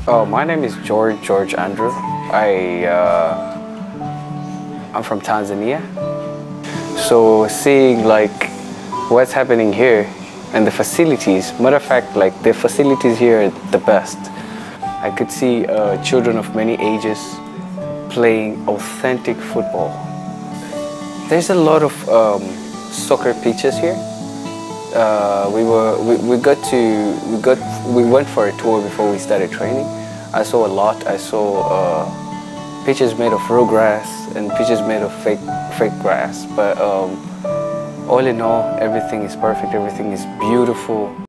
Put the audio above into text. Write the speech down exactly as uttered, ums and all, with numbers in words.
Oh, my name is George George Andrew. I uh, I'm from Tanzania. So seeing like what's happening here and the facilities, matter of fact, like the facilities here are the best. I could see uh, children of many ages playing authentic football. There's a lot of um, soccer pitches here. Uh, we were we, we got to we got we went for a tour before we started training. I saw a lot. I saw uh, pitches made of real grass and pitches made of fake fake grass. But um, all in all, everything is perfect. Everything is beautiful.